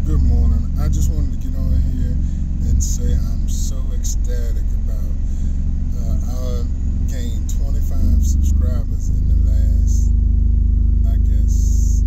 Good morning. I just wanted to get on here and say I'm so ecstatic about I gained 25 subscribers in the last, I guess,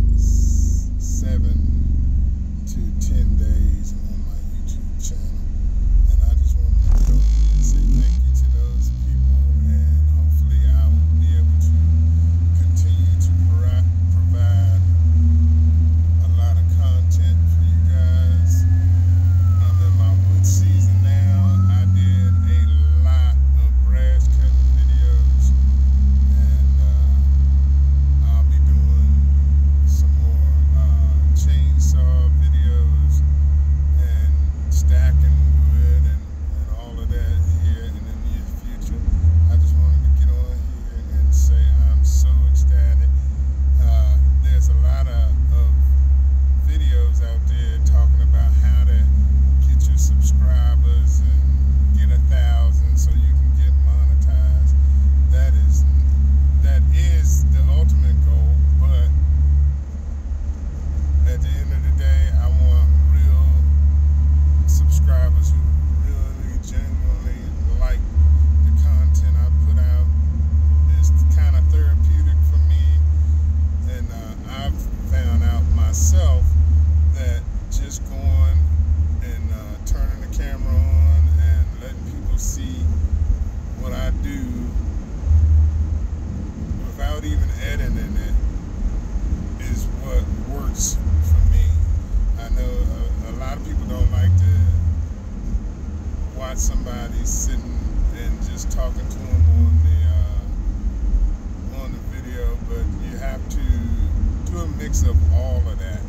7 to 10 days on my YouTube channel. And I just wanted to get on here and say thank you to those people, and hopefully I will be able to continue to provide a lot of content for you guys. I'm in my wood season now. I did a lot of grass cutting videos, and I'll be doing some more chainsaw videos and stacking wood and all of that here in the near future. I just wanted to get on here and say I'm so ecstatic. There's a lot of videos out there talking about how to get your subscribers and get 1,000 so you can get monetized. That is the ultimate goal, but at the end of the day, I want real subscribers who really genuinely like the content I put out. It's kind of therapeutic for me, and I've found out myself that just going and turning the camera on and letting people see what I do without even editing it is what works for me. I know a lot of people don't like to watch somebody sitting and just talking to them on the video, but you have to do a mix of all of that.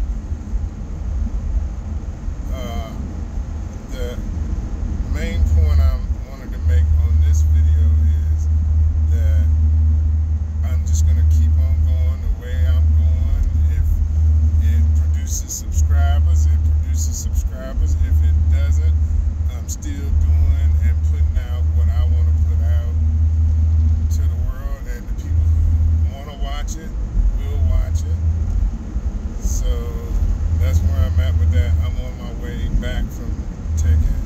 The main point I wanted to make on this video is that I'm just going to keep on going the way I'm going. If it produces subscribers, it produces subscribers. If it doesn't, I'm still doing and putting out what I want to put out to the world, and the people who want to watch it will watch it. So that's where I'm at with that. I'm on my way back from taking